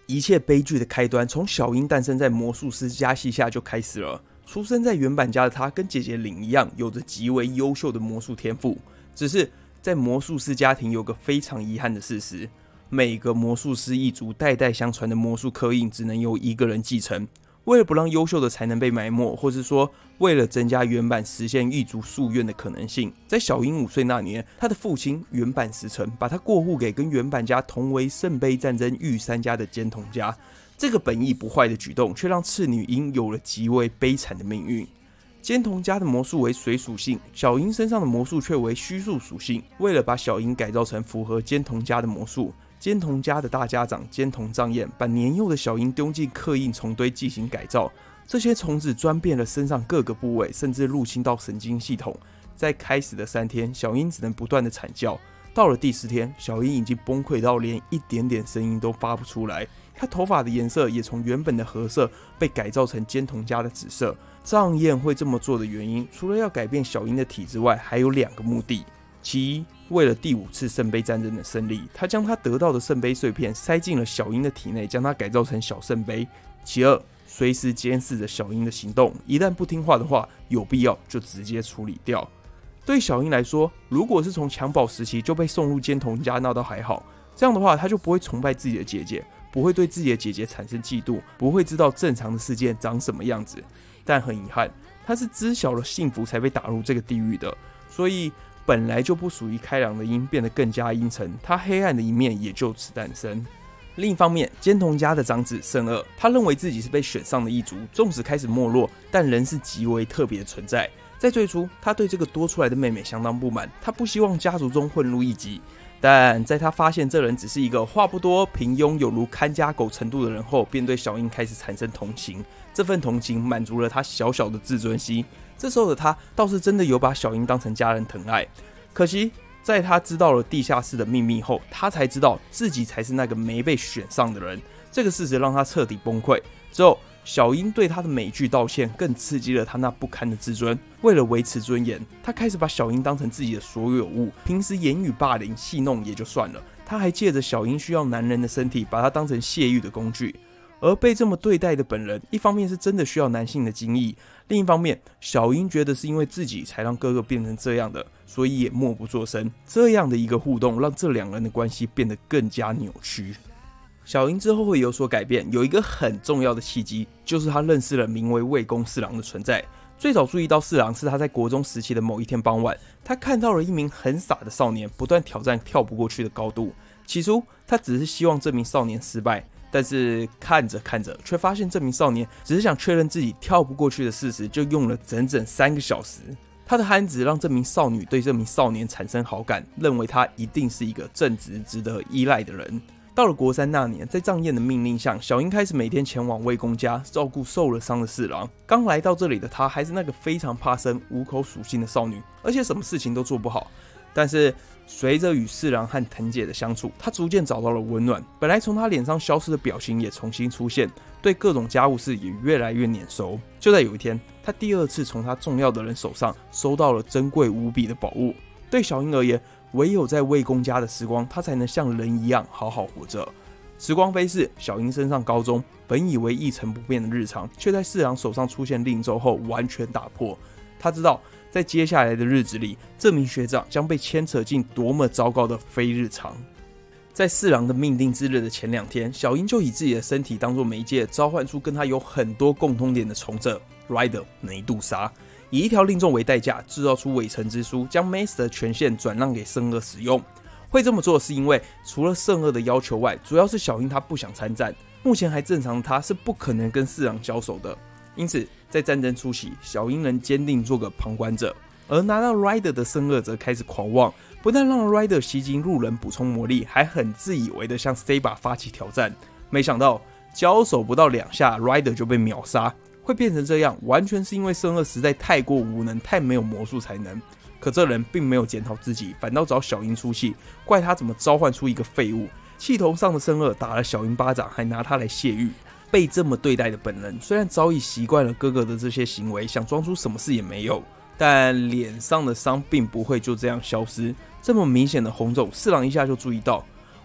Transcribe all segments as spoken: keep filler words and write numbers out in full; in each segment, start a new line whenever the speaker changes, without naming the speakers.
一切悲剧的开端从小樱诞生在魔术师家系下就开始了。出生在原版家的她，跟姐姐凛一样，有着极为优秀的魔术天赋。只是在魔术师家庭有个非常遗憾的事实，每个魔术师一族代代相传的魔术刻印只能由一个人继承。为了不让优秀的才能被埋没，或是说为了增加原版实现一族夙愿的可能性，在小樱五岁那年，他的父亲原版时臣把他过户给跟原版家同为圣杯战争御三家的坚童家。这个本意不坏的举动，却让赤女樱有了极为悲惨的命运。坚童家的魔术为水属性，小樱身上的魔术却为虚数属性。为了把小樱改造成符合坚童家的魔术，坚童家的大家长坚童藏彦把年幼的小樱丢进刻印虫堆进行改造。这些虫子钻遍了身上各个部位，甚至入侵到神经系统。在开始的三天，小樱只能不断的惨叫。到了第四天，小樱已经崩溃到连一点点声音都发不出来。她头发的颜色也从原本的褐色被改造成坚童家的紫色。藏彦会这么做的原因，除了要改变小樱的体质外，还有两个目的。其一，为了第五次圣杯战争的胜利，他将他得到的圣杯碎片塞进了小樱的体内，将它改造成小圣杯。其二，随时监视着小樱的行动，一旦不听话的话，有必要就直接处理掉。对小樱来说，如果是从襁褓时期就被送入坚童家，那倒还好，这样的话，他就不会崇拜自己的姐姐，不会对自己的姐姐产生嫉妒，不会知道正常的世界长什么样子。但很遗憾，他是知晓了幸福才被打入这个地狱的，所以本来就不属于开朗的樱变得更加阴沉，他黑暗的一面也就此诞生。另一方面，坚童家的长子圣二，他认为自己是被选上的一族，纵使开始没落，但仍是极为特别的存在。在最初，他对这个多出来的妹妹相当不满，他不希望家族中混入一级。但在他发现这人只是一个话不多、平庸有如看家狗程度的人后，便对小樱开始产生同情。这份同情满足了他小小的自尊心。这时候的他倒是真的有把小樱当成家人疼爱。可惜，在他知道了地下室的秘密后，他才知道自己才是那个没被选上的人。这个事实让他彻底崩溃。之后，小樱对他的每句道歉更刺激了他那不堪的自尊。为了维持尊严，他开始把小樱当成自己的所有物。平时言语霸凌、戏弄也就算了，他还借着小樱需要男人的身体，把她当成泄欲的工具。而被这么对待的本人，一方面是真的需要男性的精液，另一方面，小樱觉得是因为自己才让哥哥变成这样的，所以也默不作声。这样的一个互动，让这两人的关系变得更加扭曲。小樱之后会有所改变，有一个很重要的契机，就是他认识了名为魏公四郎的存在。最早注意到四郎是他在国中时期的某一天傍晚，他看到了一名很傻的少年不断挑战跳不过去的高度。起初，他只是希望这名少年失败，但是看着看着，却发现这名少年只是想确认自己跳不过去的事实，就用了整整三个小时。他的憨直让这名少女对这名少年产生好感，认为他一定是一个正直、值得依赖的人。到了国三那年，在藏彦的命令下，小樱开始每天前往魏公家照顾受了伤的四郎。刚来到这里的她还是那个非常怕生、无口属性的少女，而且什么事情都做不好。但是随着与四郎和藤姐的相处，她逐渐找到了温暖。本来从她脸上消失的表情也重新出现，对各种家务事也越来越黏熟。就在有一天，她第二次从她重要的人手上收到了珍贵无比的宝物。对小樱而言，唯有在魏公家的时光，她才能像人一样好好活着。时光飞逝，小樱升上高中，本以为一成不变的日常，却在四郎手上出现令咒后完全打破。她知道，在接下来的日子里，这名学长将被牵扯进多么糟糕的非日常。在四郎的命定之日的前两天，小樱就以自己的身体当作媒介，召唤出跟他有很多共通点的从者 Rider 梅杜莎。以一条令咒为代价，制造出伪臣之书，将 Master 的权限转让给圣二使用。会这么做是因为，除了圣二的要求外，主要是小樱他不想参战。目前还正常的他是不可能跟四郎交手的，因此在战争初期，小樱能坚定做个旁观者。而拿到 Rider 的圣二则开始狂妄，不但让 Rider 吸金路人补充魔力，还很自以为的向 Seba 发起挑战。没想到交手不到两下 ，Rider 就被秒杀。会变成这样，完全是因为圣二实在太过无能，太没有魔术才能。可这人并没有检讨自己，反倒找小樱出气，怪他怎么召唤出一个废物。气头上的圣二打了小樱巴掌，还拿他来泄欲。被这么对待的本人，虽然早已习惯了哥哥的这些行为，想装出什么事也没有，但脸上的伤并不会就这样消失。这么明显的红肿，四郎一下就注意到。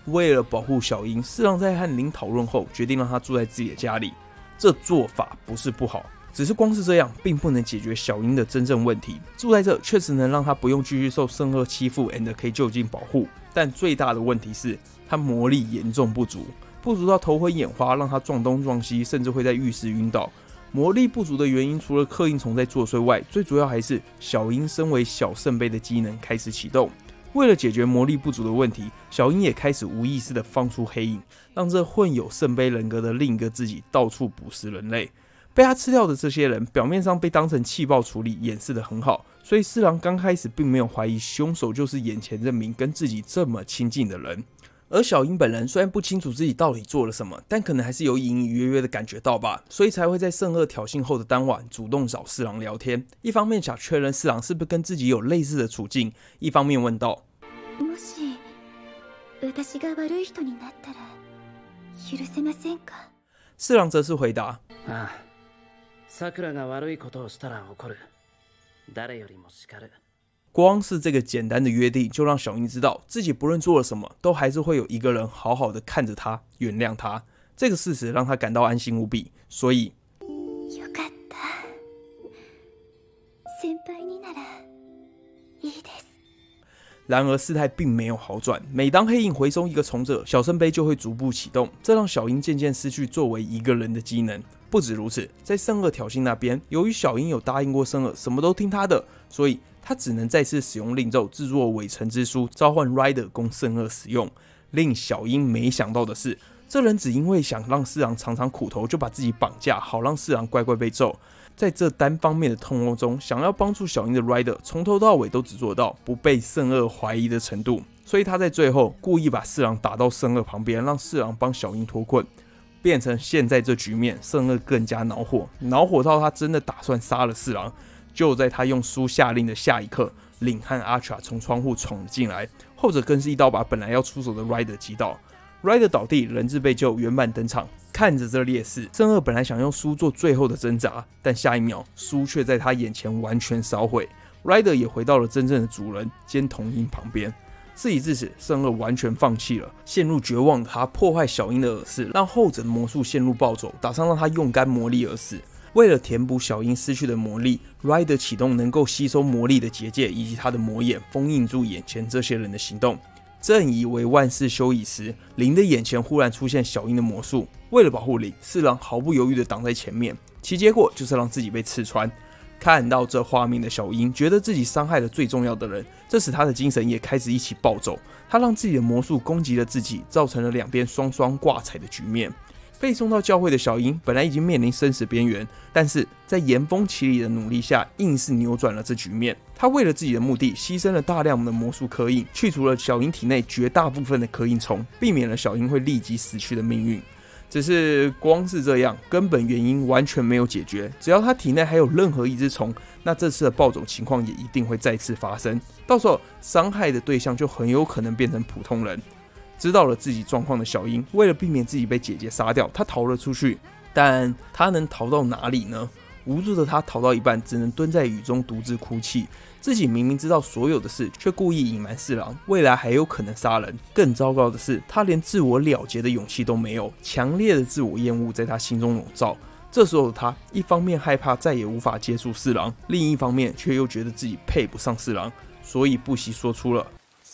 为了保护小樱，四郎在和林讨论后，决定让她住在自己的家里。这做法不是不好，只是光是这样，并不能解决小樱的真正问题。住在这确实能让她不用继续受圣二欺负 ，and 可以就近保护。但最大的问题是，她魔力严重不足，不足到头昏眼花，让她撞东撞西，甚至会在浴室晕倒。魔力不足的原因，除了刻印虫在作祟外，最主要还是小樱身为小圣杯的机能开始启动。为了解决魔力不足的问题，小樱也开始无意识的放出黑影，让这混有圣杯人格的另一个自己到处捕食人类。被他吃掉的这些人，表面上被当成气爆处理，掩饰得很好，所以四郎刚开始并没有怀疑凶手就是眼前这名跟自己这么亲近的人。而小樱本人虽然不清楚自己到底做了什么，但可能还是有隐隐约约的感觉到吧，所以才会在圣二挑衅后的当晚主动找四郎聊天。一方面想确认四郎是不是跟自己有类似的处境，一方面问道：
もし私が悪い人になったら許せませんか？
四郎则是回答：
ああ、桜が悪いことをしたら怒る。誰よりも叱る。
光是这个简单的约定，就让小樱知道自己不论做了什么，都还是会有一个人好好的看着她，原谅她。这个事实让她感到安心无比，所以
よかった。先輩にならいいです。
然而事态并没有好转，每当黑影回收一个从者，小圣杯就会逐步启动，这让小樱渐渐失去作为一个人的机能。不止如此，在圣二挑衅那边，由于小樱有答应过圣二什么都听他的，所以他只能再次使用令咒制作伪臣之书，召唤 Rider 供圣二使用。令小樱没想到的是，这人只因为想让四郎尝尝苦头，就把自己绑架，好让四郎乖乖被咒。在这单方面的痛殴中，想要帮助小樱的 Rider 从头到尾都只做到不被圣二怀疑的程度，所以他在最后故意把四郎打到圣二旁边，让四郎帮小樱脱困。变成现在这局面，圣二更加恼火，恼火到他真的打算杀了四郎。就在他用书下令的下一刻，领和阿查从窗户闯了进来，后者更是一刀把本来要出手的 Rider 击倒。Rider 倒地，人质被救，原版登场。看着这烈士，圣二本来想用书做最后的挣扎，但下一秒，书却在他眼前完全烧毁。Rider 也回到了真正的主人兼童音旁边。事已至此，圣二完全放弃了，陷入绝望的他破坏小樱的耳饰，让后者的魔术陷入暴走，打算让他用干魔力而死。为了填补小樱失去的魔力 ，Rider 启动能够吸收魔力的结界以及他的魔眼，封印住眼前这些人的行动。正以为万事休矣时，林的眼前忽然出现小樱的魔术。为了保护林，四郎毫不犹豫地挡在前面，其结果就是让自己被刺穿。看到这画面的小樱觉得自己伤害了最重要的人，这使他的精神也开始一起暴走。他让自己的魔术攻击了自己，造成了两边双双挂彩的局面。被送到教会的小樱本来已经面临生死边缘，但是在岩峰奇里的努力下，硬是扭转了这局面。他为了自己的目的，牺牲了大量的魔术刻印，去除了小樱体内绝大部分的刻印虫，避免了小樱会立即死去的命运。只是光是这样，根本原因完全没有解决。只要他体内还有任何一只虫，那这次的暴走情况也一定会再次发生。到时候伤害的对象就很有可能变成普通人。知道了自己状况的小樱，为了避免自己被姐姐杀掉，她逃了出去。但她能逃到哪里呢？无助的她逃到一半，只能蹲在雨中独自哭泣。自己明明知道所有的事，却故意隐瞒四郎，未来还有可能杀人。更糟糕的是，她连自我了结的勇气都没有，强烈的自我厌恶在她心中笼罩。这时候的她，一方面害怕再也无法接触四郎，另一方面却又觉得自己配不上四郎，所以不惜说出了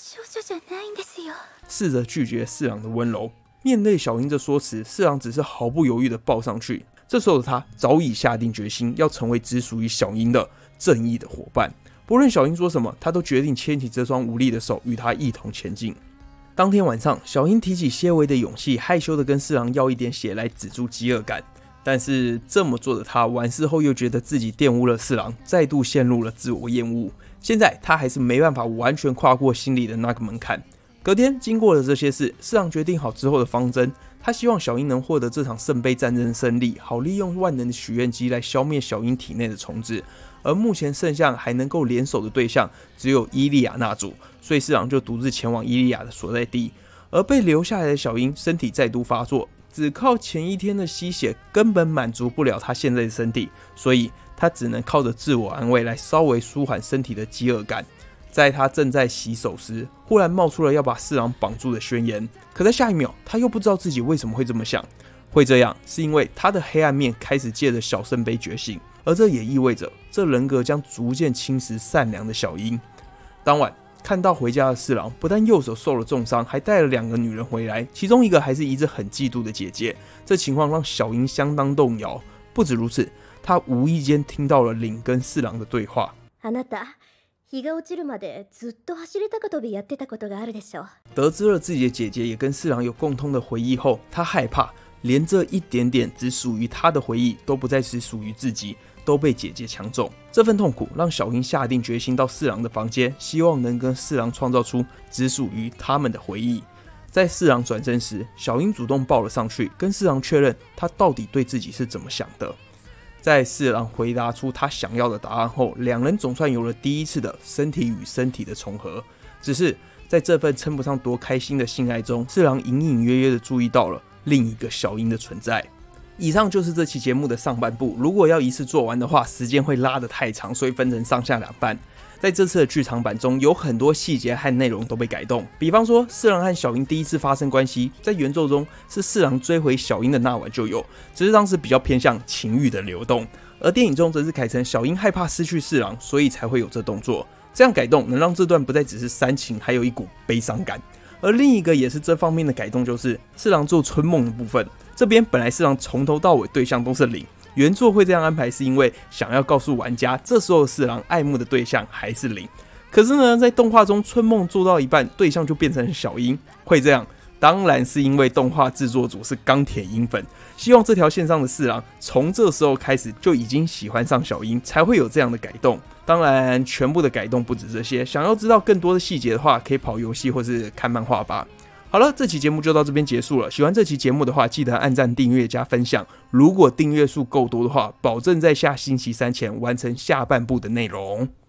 试着拒绝四郎的温柔。面对小樱这说辞，四郎只是毫不犹豫地抱上去。这时候的他早已下定决心，要成为只属于小樱的正义的伙伴。不论小樱说什么，他都决定牵起这双无力的手，与他一同前进。当天晚上，小樱提起些微的勇气，害羞地跟四郎要一点血来止住饥饿感。但是这么做的他，完事后又觉得自己玷污了四郎，再度陷入了自我厌恶。现在他还是没办法完全跨过心里的那个门槛。隔天，经过了这些事，四郎决定好之后的方针。他希望小樱能获得这场圣杯战争的胜利，好利用万能的许愿机来消灭小樱体内的虫子。而目前剩下还能够联手的对象只有伊利亚那族，所以四郎就独自前往伊利亚的所在地。而被留下来的小樱身体再度发作，只靠前一天的吸血根本满足不了他现在的身体，所以他只能靠着自我安慰来稍微舒缓身体的饥饿感。 在他正在洗手时，忽然冒出了要把四郎绑住的宣言。可在下一秒，他又不知道自己为什么会这么想。会这样，是因为他的黑暗面开始借着小圣杯觉醒，而这也意味着这人格将逐渐侵蚀善良的小樱。当晚，看到回家的四郎，不但右手受了重伤，还带了两个女人回来，其中一个还是一直很嫉妒的姐姐。这情况让小樱相当动摇。不止如此，他无意间听到了凛跟四郎的对话。
あなた日が落ちるまでずっと走り高跳びやってたことがあるでしょ。
得知了自己的姐姐也跟四郎有共通的回忆后，他害怕连这一点点只属于他的回忆都不再是属于自己，都被姐姐抢走。这份痛苦让小樱下定决心到四郎的房间，希望能跟四郎创造出只属于他们的回忆。在四郎转身时，小樱主动抱了上去，跟四郎确认他到底对自己是怎么想的。在四郎回答出他想要的答案后，两人总算有了第一次的身体与身体的重合。只是在这份称不上多开心的性爱中，四郎隐隐约约的注意到了另一个小樱的存在。以上就是这期节目的上半部，如果要一次做完的话，时间会拉得太长，所以分成上下两半。在这次的剧场版中，有很多细节和内容都被改动，比方说四郎和小樱第一次发生关系，在原作中是四郎追回小樱的那晚就有，只是当时比较偏向情欲的流动，而电影中则是改成小樱害怕失去四郎，所以才会有这动作。这样改动能让这段不再只是煽情，还有一股悲伤感。而另一个也是这方面的改动，就是四郎做春梦的部分。这边本来四郎从头到尾对象都是零，原作会这样安排是因为想要告诉玩家，这时候四郎爱慕的对象还是零。可是呢，在动画中春梦做到一半，对象就变成小樱。会这样当然是因为动画制作组是钢铁樱粉，希望这条线上的四郎从这时候开始就已经喜欢上小樱，才会有这样的改动。当然全部的改动不止这些，想要知道更多的细节的话，可以跑游戏或是看漫画吧。好了，这期节目就到这边结束了。喜欢这期节目的话，记得按赞、订阅、加分享。如果订阅数够多的话，保证在下星期三前完成下半部的内容。